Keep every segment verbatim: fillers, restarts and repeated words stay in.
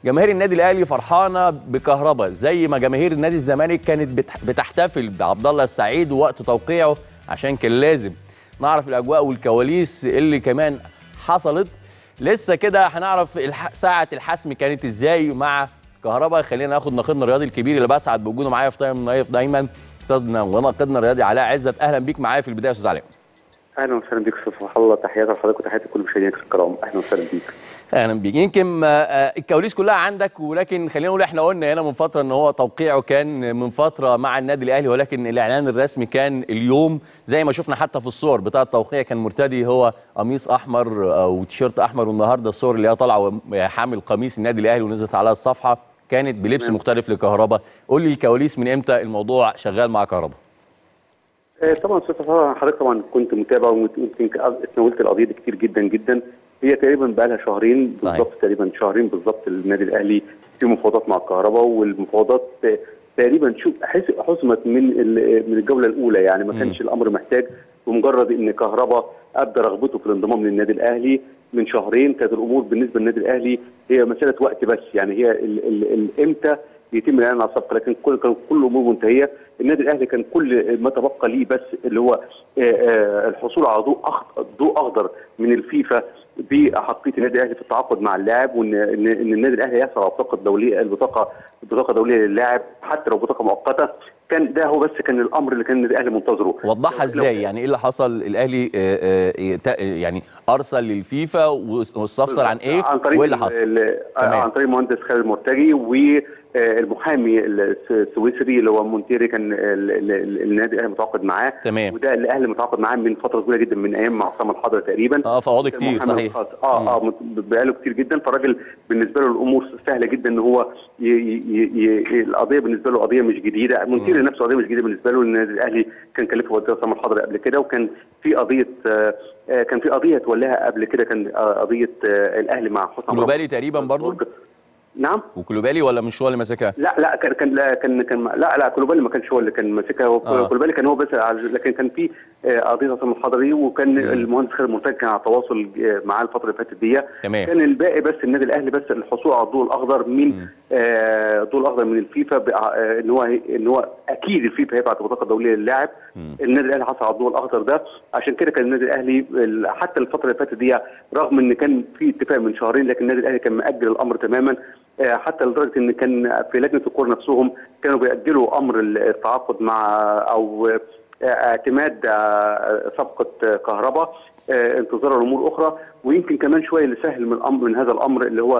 جماهير النادي الاهلي فرحانه بكهربا زي ما جماهير نادي الزمالك كانت بتحتفل بعبد الله السعيد ووقت توقيعه، عشان كان لازم نعرف الاجواء والكواليس اللي كمان حصلت. لسه كده هنعرف الح... ساعه الحسم كانت ازاي مع كهربا. خلينا ناخد ناقدنا الرياضي الكبير اللي بسعد بوجوده معايا في تايم نايف دايما، استاذنا وناقدنا الرياضي علاء عزت. اهلا بيك معايا في البدايه يا استاذ علاء. اهلا وسهلا بيك استاذ فتح الله، تحياتي لحضرتك وتحياتي لكل مشاهدينك الكرام. اهلا وسهلا بيك. اهلا بيك. يمكن الكواليس كلها عندك، ولكن خلينا نقول احنا قلنا هنا من فتره ان هو توقيعه كان من فتره مع النادي الاهلي، ولكن الاعلان الرسمي كان اليوم زي ما شفنا حتى في الصور بتاعه التوقيع. كان مرتدي هو قميص احمر او تيشيرت احمر، والنهارده الصور اللي هي طالعه حامل قميص النادي الاهلي ونزلت على الصفحه كانت بلبس مختلف لكهربا. قول لي الكواليس من امتى الموضوع شغال مع كهربا؟ طبعا استاذ فتح حضرتك طبعا كنت متابع ويمكن اتناولت القضيه دي كتير جدا جدا. هي تقريبا بقى لها شهرين بالظبط، تقريبا شهرين بالظبط النادي الاهلي في مفاوضات مع الكهرباء، والمفاوضات تقريبا شوف حسمت من من الجوله الاولى. يعني ما كانش الامر محتاج، بمجرد ان كهرباء ابدى رغبته في الانضمام للنادي الاهلي من شهرين كانت الامور بالنسبه للنادي الاهلي هي مساله وقت بس. يعني هي امتى يتم الاعلان على الصفقه، لكن كل كان كل الامور منتهيه. النادي الاهلي كان كل ما تبقى ليه بس اللي هو الحصول على ضوء اخضر ضوء اخضر من الفيفا باحقيه النادي الاهلي في التعاقد مع اللاعب، وان ان النادي الاهلي يحصل على بطاقه دوليه البطاقه البطاقه دوليه للاعب حتى لو بطاقه مؤقته. كان ده هو بس كان الامر اللي كان النادي الاهلي منتظره. وضحها ازاي؟ يعني ايه اللي حصل؟ الاهلي يعني ارسل للفيفا واستفسر عن ايه؟ عن طريق وايه اللي حصل؟ عن طريق المهندس خالد مرتجي والمحامي السويسري اللي هو مونتيري، كان النادي الاهلي متعاقد معاه. تمام. وده الاهلي متعاقد معاه من فتره طويله جدا، من ايام مع عصام الحضري تقريبا. اه فواضح كتير صحيح. اه اه بقاله كتير جدا. فالراجل بالنسبه له الامور سهله جدا ان هو ي ي ي القضيه بالنسبه له قضيه مش جديده. مونتيري نفسه قضيه مش جديده بالنسبه له. النادي الاهلي كان كلفه وزير عصام الحضري قبل كده، وكان في قضيه آه كان في قضيه تولاها قبل كده، كان قضيه آه الاهلي مع حسام كلوبالي تقريبا برضه. نعم. وكلوبالي ولا مش هو اللي ماسكها؟ لا لا كان كان لا كان كان لا لا كلوبالي ما كانش هو اللي كان ماسكها. آه. كلوبالي كان هو بس، لكن كان في قضيه عصام الحضري، وكان مم. المهندس خالد مرتجي كان على تواصل معاه الفتره اللي فاتت دي. تمام. كان الباقي بس النادي الاهلي بس الحصول على الضوء الاخضر من آه الضوء الاخضر من الفيفا آه ان هو ان هو اكيد الفيفا هيبعت بطاقه دوليه للاعب. النادي الاهلي حصل على الضوء الاخضر ده، عشان كده كان النادي الاهلي حتى الفتره اللي فاتت دي رغم ان كان في اتفاق من شهرين، لكن النادي الاهلي كان مأجل الامر تماما، حتى لدرجه ان كان في لجنه الكوره نفسهم كانوا بيأجلوا امر التعاقد مع او اعتماد صفقه كهربا انتظار الامور اخرى. ويمكن كمان شويه اللي سهل من الامر من هذا الامر اللي هو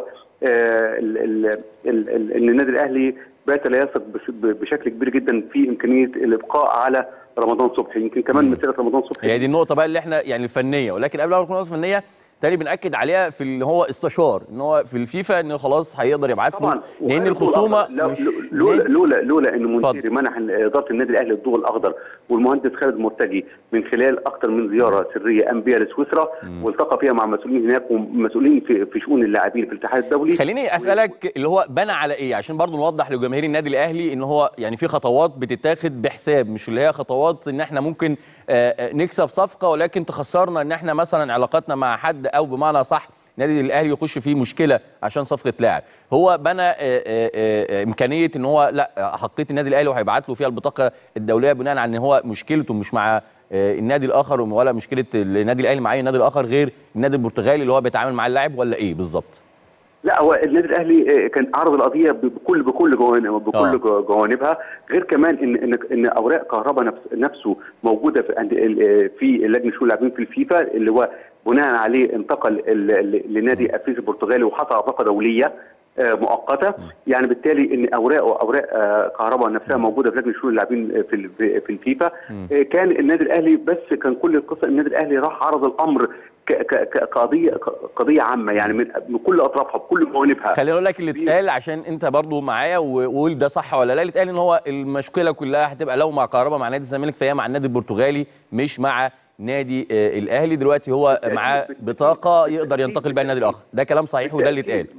ان النادي الاهلي بات لا يثق بشكل كبير جدا في امكانيه الابقاء على رمضان صبحي. يمكن كمان مساله رمضان صبحي هي دي النقطه بقى اللي احنا يعني الفنيه، ولكن قبل ما نكون النقطه الفنيه تاني بنأكد عليها في اللي هو استشار ان هو في الفيفا ان خلاص هيقدر يبعت له، لان الخصومه مش لولا لولا لولا ان مونتيري منح اداره النادي الاهلي الضوء الاخضر، والمهندس خالد مرتجي من خلال اكثر من زياره سريه قام بها لسويسرا والتقى فيها مع مسؤولين هناك ومسؤولين في, في شؤون اللاعبين في الاتحاد الدولي. خليني اسالك اللي هو بنى على ايه عشان برضو نوضح لجماهير النادي الاهلي ان هو يعني في خطوات بتتاخد بحساب، مش اللي هي خطوات ان احنا ممكن نكسب صفقه ولكن تخسرنا ان احنا مثلا علاقاتنا مع حد، او بمعنى صح النادي الاهلي يخش فيه مشكله عشان صفقه لاعب. هو بنى آآ آآ امكانيه ان هو لا حقيه النادي الاهلي وهيبعت له فيها البطاقه الدوليه بناء على ان هو مشكلته مش مع النادي الاخر ولا مشكله النادي الاهلي مع اي نادي الاخر غير النادي البرتغالي اللي هو بيتعامل مع اللاعب، ولا ايه بالظبط؟ لا هو النادي الاهلي كان عرض القضيه بكل بكل جوانب بكل آه. جوانبها، غير كمان ان ان ان اوراق كهربا نفس نفسه موجوده في في لجنه شؤون اللاعبين في الفيفا، اللي هو بناء عليه انتقل لنادي افيس البرتغالي وحصل على بطاقه دوليه مؤقته. يعني بالتالي ان اوراق اوراق كهربا نفسها موجوده في لجنه شؤون اللاعبين في في الفيفا. كان النادي الاهلي بس كان كل القصه النادي الاهلي راح عرض الامر كقضيه قضيه عامه، يعني من, من كل اطرافها بكل جوانبها. خليني اقول لك اللي اتقال عشان انت برضو معايا وقول ده صح ولا لا. اللي اتقال ان هو المشكله كلها هتبقى لو مع كهربا مع نادي الزمالك فهي مع النادي البرتغالي مش مع نادي الاهلي. دلوقتي هو معاه بطاقه يقدر ينتقل بيها النادي الاخر، ده كلام صحيح وده اللي اتقال.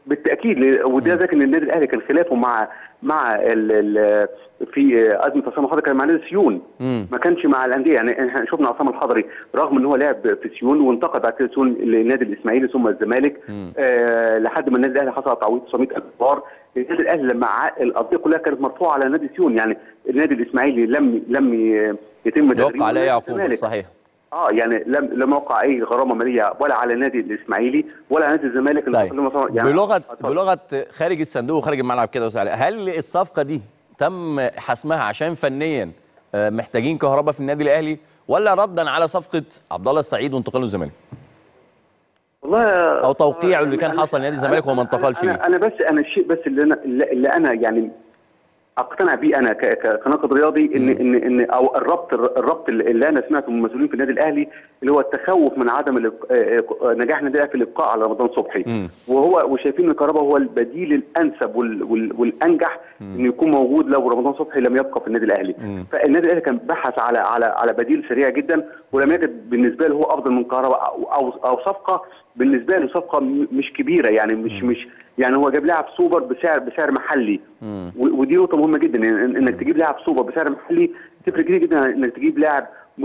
بالتاكيد، وده ذاك ان النادي الاهلي كان خلافه مع مع ال ال في ازمه عصام الحضري كان مع نادي سيون، ما كانش مع الانديه. يعني احنا شفنا عصام الحضري رغم ان هو لعب في سيون وانتقل بعد كده سيون للنادي الاسماعيلي ثم الزمالك، آه لحد ما النادي الاهلي حصل على تعويض تسعمائة ألف دولار. النادي الاهلي لما القضيه كلها كانت مرفوعه على نادي سيون، يعني النادي الاسماعيلي لم لم يتم يوقع عليه عقوبه. صحيح. اه يعني لم لم يوقع اي غرامه ماليه ولا على النادي الاسماعيلي ولا على نادي الزمالك. طيب. يعني بلغه بلغه خارج الصندوق وخارج الملعب كده، هل الصفقه دي تم حسمها عشان فنيا محتاجين كهربا في النادي الاهلي، ولا ردا على صفقه عبد الله السعيد وانتقاله للزمالك؟ والله او توقيعه اللي كان حصل نادي الزمالك وهو ما انتقلش ليه؟ انا انا بس انا الشيء بس اللي انا اللي انا يعني اقتنع بيه انا كناقد رياضي ان ان ان او الربط الربط اللي انا سمعته من المسؤولين في النادي الاهلي اللي هو التخوف من عدم نجاح النادي الاهلي في الابقاء على رمضان صبحي، م. وهو وشايفين ان كهربا هو البديل الانسب وال وال والانجح انه يكون موجود لو رمضان صبحي لم يبقى في النادي الاهلي. م. فالنادي الاهلي كان بحث على على على بديل سريع جدا ولم يجد بالنسبه له هو افضل من كهربا او او, أو صفقه بالنسبه له صفقه مش كبيره، يعني مش م. مش يعني هو جاب لاعب سوبر بسعر بسعر محلي، ودي نقطه مهمه جدا انك تجيب لاعب سوبر بسعر محلي تفرق كتير جدا انك تجيب لاعب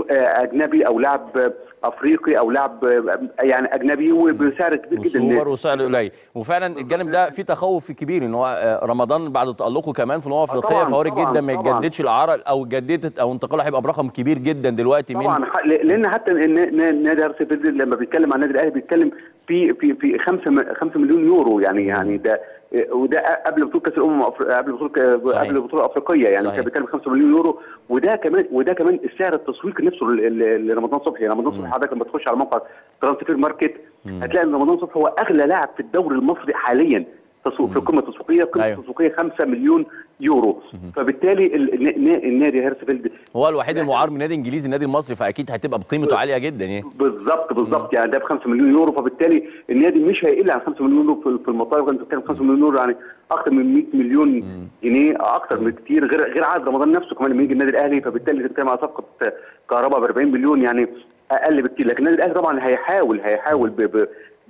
اجنبي او لاعب افريقي او لاعب يعني اجنبي وبسعر كبير جدا سوبر وسعر قليل. وفعلا الجانب ده فيه تخوف كبير ان هو رمضان بعد تالقه كمان في الامم الافريقيه فوارق جدا ما يتجددش الاعاره او جددت او انتقاله هيبقى برقم كبير جدا دلوقتي. طبعا من لان حتى نادي ارسنال لما بيتكلم عن النادي الاهلي بيتكلم في في في خمسة مليون يورو، يعني يعني ده وده قبل بطوله كاس الامم قبل بطوله قبل البطوله الافريقيه، يعني كان بيتكلم خمسة مليون يورو، وده كمان وده كمان السعر التسويقي نفسه لرمضان صبحي. رمضان صبحي حضرتك لما تخش على موقع ترانسفير ماركت هتلاقي ان رمضان صبحي هو اغلى لاعب في الدوري المصري حاليا تسويق في القمه التسويقيه، قيمه أيوه. التسويقيه خمسة مليون يورو. مم. فبالتالي النادي هيرسفيلد هو الوحيد المعار من نادي انجليزي النادي المصري، فاكيد هتبقى بقيمته عاليه جدا يعني. بالظبط بالظبط، يعني ده ب خمسة مليون يورو، فبالتالي النادي مش هيقل عن خمسة مليون يورو في المطالب. انت بتتكلم خمسة مليون يورو يعني اكثر من مئة مليون مم. جنيه، اكثر من كتير، غير غير عقد رمضان نفسه كمان لما يجي النادي الاهلي. فبالتالي انت بتتكلم على صفقه كهرباء ب أربعين مليون، يعني اقل بكتير. لكن النادي الاهلي طبعا هيحاول هيحاول ب ب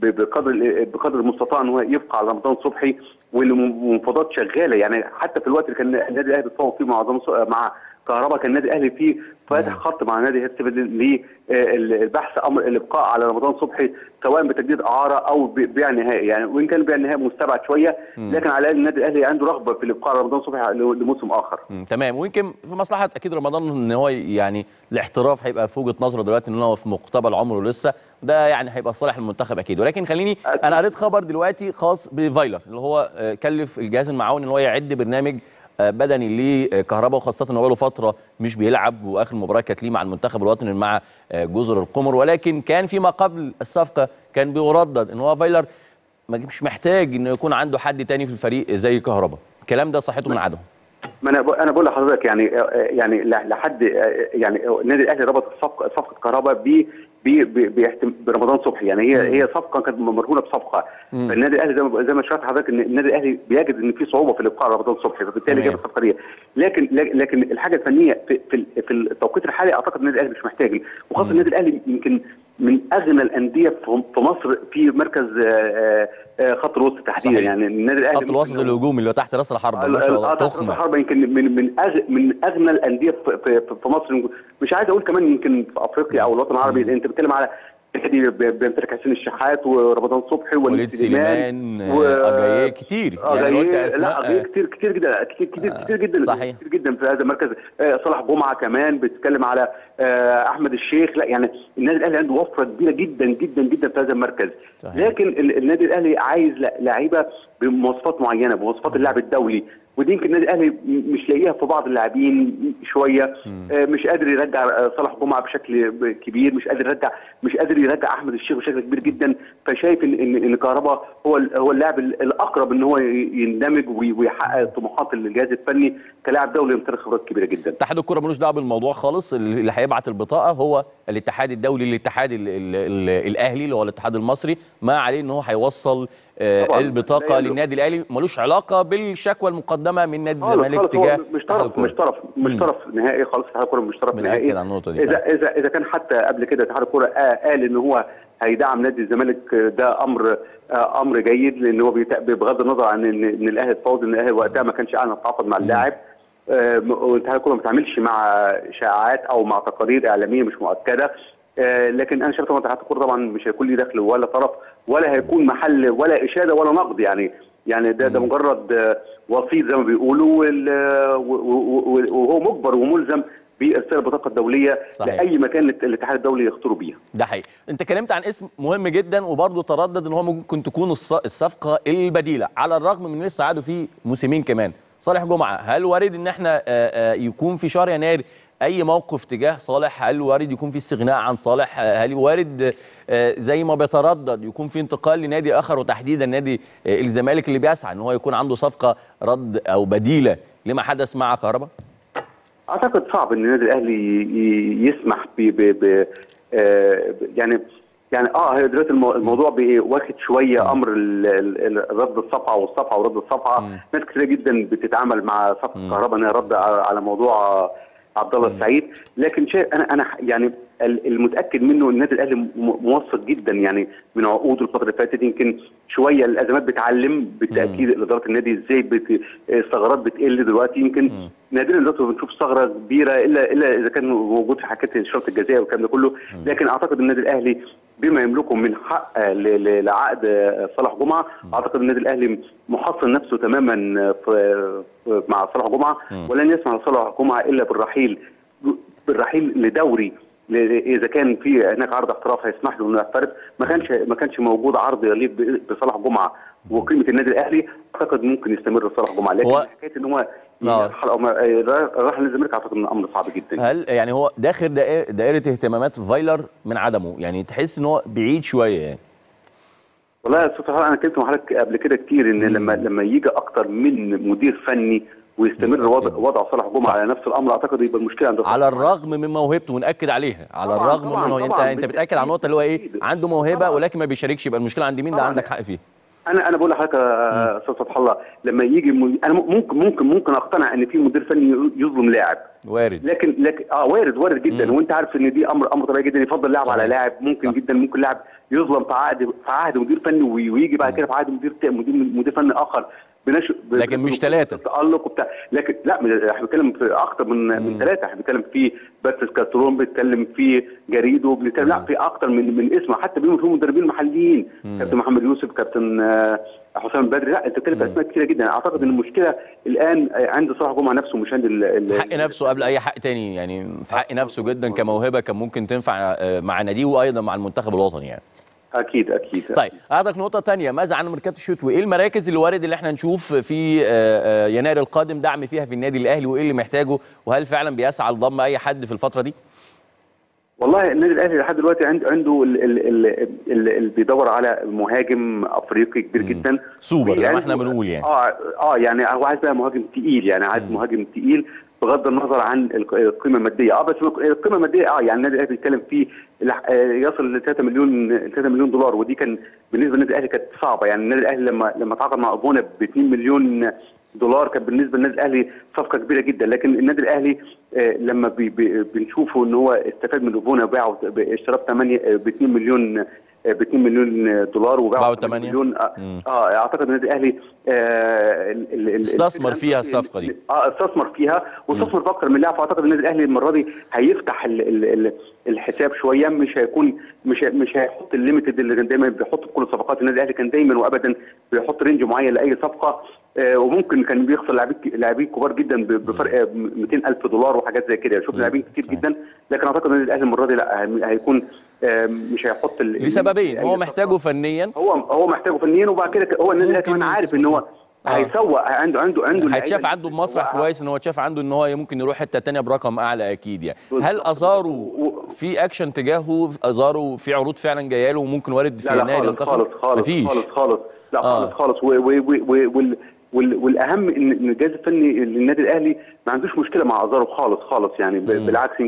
بقدر بقدر المستطاع ان هو يبقى على رمضان صبحي، والمفاوضات شغاله. يعني حتى في الوقت اللي كان النادي الاهلي بيتفاوض فيه مع مع كهربا كان النادي الاهلي فيه فاتح خط مع نادي هيرسفيلد للبحث امر الابقاء على رمضان صبحي سواء بتجديد اعاره او بيع نهائي، يعني وان كان بيع نهائي مستبعد شويه، لكن على الاقل النادي الاهلي عنده رغبه في الابقاء على رمضان صبحي لموسم اخر. مم. تمام. ويمكن في مصلحه اكيد رمضان ان هو يعني الاحتراف هيبقى في وجهه نظره دلوقتي ان هو في مقتبل عمره لسه، ده يعني هيبقى صالح المنتخب اكيد. ولكن خليني أكيد. انا قريت خبر دلوقتي خاص بفايلر اللي هو كلف الجهاز المعاون ان هو يعد برنامج بدني لكهربا، وخاصه ان هو له فتره مش بيلعب، واخر مباراه كانت ليه مع المنتخب الوطني مع جزر القمر. ولكن كان فيما قبل الصفقه كان بيردد ان هو فايلر مش محتاج انه يكون عنده حد تاني في الفريق زي كهربا. الكلام ده صحته من عدمه؟ ما انا انا بقول لحضرتك يعني يعني لحد يعني النادي الاهلي ربط صفقه صفقه كهربا ب برمضان صبحي، يعني هي مم. هي صفقه كانت مرهونه بصفقه. فالنادي الاهلي زي ما زي ما شرحت حضرتك ان النادي الاهلي بيجد ان في صعوبه في الابقاء على رمضان صبحي، فبالتالي جاب الصفقه دي. لكن لكن الحاجه الفنيه في في, في التوقيت الحالي اعتقد النادي الاهلي مش محتاج، وخاصه النادي الاهلي يمكن من اغنى الانديه في مصر في مركز خط الوسط تحديدا. يعني النادي الاهلي خط الوسط الهجومي اللي هو تحت راس الحربه ما شاء الله تحت راس الحربه يمكن من من أغ من اغنى الانديه في, في, في مصر، مش عايز اقول كمان يمكن في افريقيا او الوطن العربي. انت بتتكلم على نادي بيمتلك حسين الشحات ورمضان صبحي ووليد سليمان واجاييه كتير، يعني قلت اسماء لا كتير كتير جدا كتير كتير آه كتير جدا صحيح. كتير جدا في هذا المركز. آه صلاح جمعه كمان بتتكلم على آه احمد الشيخ. لا يعني النادي الاهلي عنده وفره كبيره جدا جدا جدا في هذا المركز صحيح. لكن النادي الاهلي عايز لعيبه بمواصفات معينه، بمواصفات اللاعب الدولي، ودي يمكن النادي الاهلي مش لاقيها في بعض اللاعبين شويه. آه مش قادر يرجع صلاح جمعه بشكل كبير، مش قادر يرجع مش قادر يرجع احمد الشيخ بشكل كبير جدا. فشايف ان ان, إن كهربا هو هو اللاعب الاقرب ان هو يندمج ويحقق طموحات الجهاز الفني كلاعب دولي يمتلك خبرات كبيره جدا. اتحاد الكره ملوش دعوه بالموضوع خالص، اللي هيبعت البطاقه هو الاتحاد الدولي، الاتحاد الاهلي اللي هو الاتحاد المصري، ما عليه ان هو هيوصل آه البطاقه للنادي الاهلي، ملوش علاقه بالشكوى المقدمه من نادي الزمالك تجاه مش طرف مش طرف مش طرف نهائي خالص. اتحاد الكوره مش طرف نهائي. على النقطه دي. اذا اذا اذا كان حتى قبل كده اتحاد الكوره قال ان هو هيدعم نادي الزمالك، ده امر امر جيد، لان هو بغض النظر عن ان الاهلي اتفاوض، ان الاهلي وقتها ما كانش اعلن التعاقد مع اللاعب. واتحاد الكوره ما بيتعاملش مع شائعات او مع تقارير اعلاميه مش مؤكده. لكن انا شايف طبعا اتحاد الكوره طبعا مش هيكون ليه دخل ولا طرف، ولا هيكون محل ولا اشاده ولا نقد. يعني يعني ده ده مجرد وسيط زي ما بيقولوا، وهو مجبر وملزم بارسال البطاقه الدوليه صحيح. لاي مكان الاتحاد الدولي يختاروا بيها. ده حقيقي. انت اتكلمت عن اسم مهم جدا وبرضه تردد ان هو ممكن تكون الصفقه البديله، على الرغم من لسه عادوا فيه موسمين كمان. صالح جمعه، هل وارد ان احنا يكون في شهر يناير اي موقف تجاه صالح؟ هل وارد يكون في استغناء عن صالح؟ هل وارد زي ما بيتردد يكون في انتقال لنادي اخر، وتحديدا نادي الزمالك اللي بيسعى ان هو يكون عنده صفقه رد او بديله لما حدث مع كهربا؟ اعتقد صعب ان النادي الاهلي يسمح ب ب يعني يعني اه هي دلوقتي الموضوع بايه واخد شويه امر رد الصفعه والصفعه ورد الصفعه. ناس كتير جدا بتتعامل مع صفقه كهربا انها رد على موضوع عبد الله السعيد، لكن شيء انا انا يعني المتاكد منه ان النادي الاهلي موثق جدا يعني من عقوده الفتره اللي فاتت. يمكن شويه الازمات بتعلم بالتاكيد اداره النادي ازاي بت... الثغرات بتقل دلوقتي. يمكن نادرا دلوقتي بنشوف ثغره كبيره الا الا اذا كان موجود في حكايه الشرط الجزائي والكلام ده كله. لكن اعتقد النادي الاهلي بما يملكه من حق لعقد صالح جمعه، اعتقد النادي الاهلي محصن نفسه تماما في مع صالح جمعه، ولن يسمح لصالح جمعه الا بالرحيل بالرحيل لدوري. اذا كان في هناك عرض احتراف هيسمح له انه يحترف، ما كانش ما كانش موجود عرض يليق بصالح جمعه وقيمه النادي الاهلي، اعتقد ممكن يستمر صالح جمعه. لكن هو... حكايه ان هو يرحل او راح للزمالك اعتقد ان امر صعب جدا. هل يعني هو داخل دائره, دائرة اهتمامات فايلر من عدمه؟ يعني تحس ان هو بعيد شويه يعني. والله يا استاذ انا كنت مع حضرتك قبل كده كتير ان لما لما يجي اكتر من مدير فني ويستمر وضع, وضع صالح جمعه على نفس الامر، اعتقد يبقى المشكله عند على الرغم من موهبته، ونأكد عليها، على طبعًا الرغم طبعًا من انت انت بتاكد على النقطه اللي هو ايه، عنده موهبه طبعًا. ولكن ما بيشاركش، يبقى المشكله عند مين؟ ده عندك حق فيه. انا انا بقول لحضرتك يا استاذ فتح الله، لما يجي م... انا ممكن ممكن ممكن اقتنع ان في مدير فني يظلم لاعب، وارد. لكن لكن اه وارد وارد جدا. مم. وانت عارف ان دي امر امر طبيعي جدا، يفضل لاعب على لاعب. ممكن صح. جدا ممكن لاعب يظلم في عقد في عهد مدير فني ويجي بعد كده في عهد مدير مدير مدير فني اخر بنش... لكن مش ثلاثه تألق وبتاع. لكن لا احنا بنتكلم في اكتر من مم. من ثلاثه. احنا بنتكلم في باتريس كاسترون، بنتكلم في جريدو، بنتكلم لا في اكتر من من اسم، حتى بينهم في مدربين محليين، كابتن محمد يوسف، كابتن حسام بدري. لا انت بتتكلم في اسماء كثيره جدا. اعتقد ان المشكله الان عند صالح جمعه نفسه مش عند ال... في حق نفسه قبل اي حق تاني، يعني في حق نفسه جدا كموهبه كان ممكن تنفع مع ناديه وايضا مع المنتخب الوطني يعني. اكيد اكيد. طيب عندك نقطه ثانيه، ماذا عن ميركاتو الشتوي؟ ايه المراكز اللي وارد اللي احنا نشوف في يناير القادم دعم فيها في النادي الاهلي، وايه اللي محتاجه، وهل فعلا بيسعى لضم اي حد في الفتره دي؟ والله النادي الاهلي لحد دلوقتي عنده عنده اللي بيدور على مهاجم افريقي كبير جدا، سوبر زي ما احنا بنقول يعني. اه اه يعني هو عايز بقى مهاجم تقيل، يعني عايز مهاجم تقيل بغض النظر عن القيمه الماديه. اه بس القيمه الماديه اه يعني النادي الاهلي بيتكلم فيه يصل ل ثلاثة مليون ثلاثة مليون دولار، ودي كان بالنسبه للنادي الاهلي كانت صعبه. يعني النادي الاهلي لما لما تعاقد مع ابونا ب اثنين مليون دولار كان بالنسبه للنادي الاهلي صفقه كبيره جدا. لكن النادي الاهلي آه لما بي بي بنشوفه ان هو استفاد من ابونا وباعه اشتراه ب اثنين مليون ب اثنين مليون دولار وباعه ثمانية مليون. اه, آه اعتقد النادي الاهلي آه استثمر فيها الصفقه دي. اه استثمر فيها واستثمر في اكثر من لاعب. فاعتقد النادي الاهلي المره دي هيفتح ال ال ال الحساب شويه، مش هيكون مش مش هيحط الليميتد اللي كان دايما بيحط في كل الصفقات. النادي الاهلي كان دايما وابدا بيحط رينج معين لاي صفقه، آه وممكن كان بيخسر لاعبين لاعبين كبار جدا بفرق مئتين ألف دولار وحاجات زي كده. شفنا لاعبين كتير جدا، لكن اعتقد النادي الاهلي المره دي لا هيكون آه مش هيحط لسببين. هو محتاجه فنيا، هو هو محتاجه فنيا، وبعد كده هو النادي الاهلي كمان عارف ان هو آه. هيسوق عنده عنده عنده هيتشاف عنده بمسرح كويس، ان هو اتشاف عنده ان هو ممكن يروح حته ثانيه برقم اعلى اكيد يعني. هل اثاروا في اكشن تجاهه؟ اثاروا في عروض فعلا جايه له وممكن وارد في يناير ينتقل؟ خالص خالص خالص خالص لا خالص آه. خالص وال والاهم ان الجهاز الفني للنادي الاهلي ما عندوش مشكله مع ازارو خالص خالص يعني. بالعكس يمكن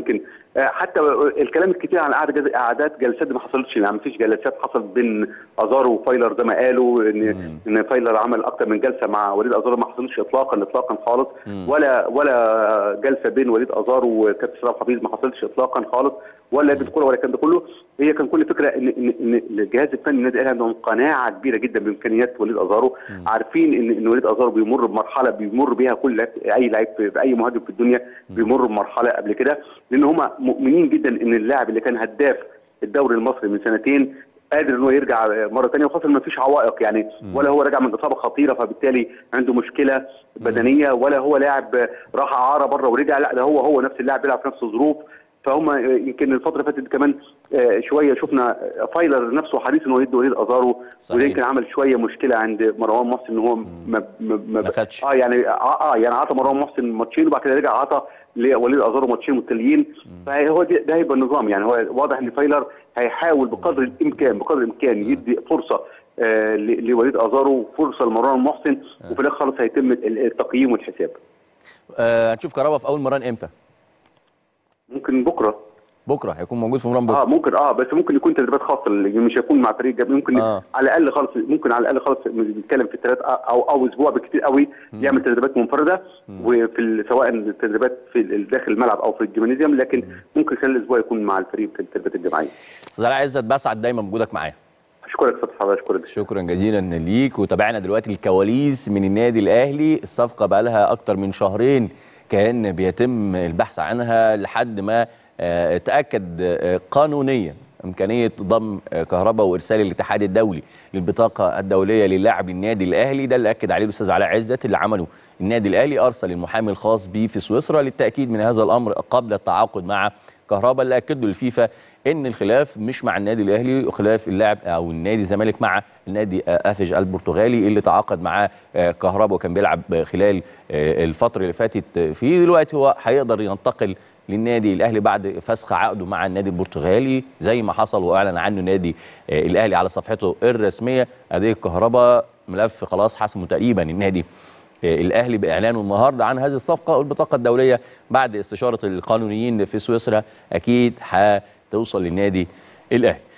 حتى الكلام الكتير عن قعدة قعدات جلسات ما حصلتش، يعني ما فيش جلسات حصلت بين ازارو وفايلر زي ما قالوا ان ان فايلر عمل اكتر من جلسه مع وليد ازارو، ما حصلتش اطلاقا اطلاقا خالص، ولا ولا جلسه بين وليد ازارو وكابتن سلام حفيظ ما حصلتش اطلاقا خالص، ولا لجنه الكوره ولا الكلام ده كله. هي كان كل فكره ان ان ان الجهاز الفني النادي الاهلي عندهم قناعه كبيره جدا بامكانيات وليد ازارو، عارفين ان ان وليد ازارو بيمر بمرحله بيمر بيها كل اي لعيب في اي مهاجم في الدنيا بيمر بمرحله قبل كده، لان هم مؤمنين جدا ان اللاعب اللي كان هداف الدوري المصري من سنتين قادر ان هو يرجع مره ثانيه، وخاصه ما فيش عوائق يعني، ولا هو راجع من اصابه خطيره فبالتالي عنده مشكله بدنيه، ولا هو لاعب راح اعاره بره ورجع، لا ده هو هو نفس اللاعب بيلعب في نفس الظروف. فهم يمكن الفتره اللي فاتت كمان شويه شفنا فايلر نفسه حريص ان هو يدي وليد ازارو، وده يمكن عمل شويه مشكله عند مروان محسن ان هو ما ما ما خدش اه يعني اه, آه يعني عطى مروان محسن ماتشين وبعد كده رجع عطى لوليد ازارو ماتشين متتاليين، فهو ده هيبقى النظام. يعني هو واضح ان فايلر هيحاول بقدر الامكان بقدر الامكان يدي فرصه آه لوليد ازارو، فرصه لمروان محسن، وفي الاخر خلاص هيتم التقييم والحساب. آه هنشوف كهربا في اول مران امتى؟ ممكن بكره. بكره هيكون موجود في مران بكره. اه ممكن اه بس ممكن يكون تدريبات خاصه، مش هيكون مع فريق جاب، ممكن آه. على الاقل خالص ممكن على الاقل خالص بنتكلم في ثلاث او او اسبوع بكتير قوي يعمل تدريبات منفرده، وفي سواء التدريبات في داخل الملعب او في الجيمنازيوم، لكن مم. ممكن خلال الاسبوع يكون مع الفريق في التدريبات الجماعيه. استاذ علاء عزت، بسعد دايما بوجودك معايا. اشكرك استاذ حضرتك، اشكرك شكرا جزيلا ليك. وتابعنا دلوقتي الكواليس من النادي الاهلي، الصفقه بقى لها اكتر من شهرين كان بيتم البحث عنها لحد ما تأكد قانونيا إمكانية ضم كهربا وإرسال الاتحاد الدولي للبطاقة الدولية للاعب النادي الأهلي. ده اللي أكد عليه الأستاذ علاء عزت. اللي عمله النادي الأهلي أرسل المحامي الخاص به في سويسرا للتأكيد من هذا الأمر قبل التعاقد مع كهربا، اللي أكد له الفيفا إن الخلاف مش مع النادي الأهلي، وخلاف اللاعب أو النادي الزمالك مع النادي أفج البرتغالي اللي تعاقد معاه كهربا وكان بيلعب خلال الفترة اللي فاتت فيه. دلوقتي هو هيقدر ينتقل للنادي الاهلي بعد فسخ عقده مع النادي البرتغالي زي ما حصل واعلن عنه النادي الاهلي على صفحته الرسميه. ادي الكهرباء ملف خلاص حسمه تقريبا النادي الاهلي باعلانه النهارده عن هذه الصفقه، والبطاقه الدوليه بعد استشاره القانونيين في سويسرا اكيد هتوصل للنادي الاهلي.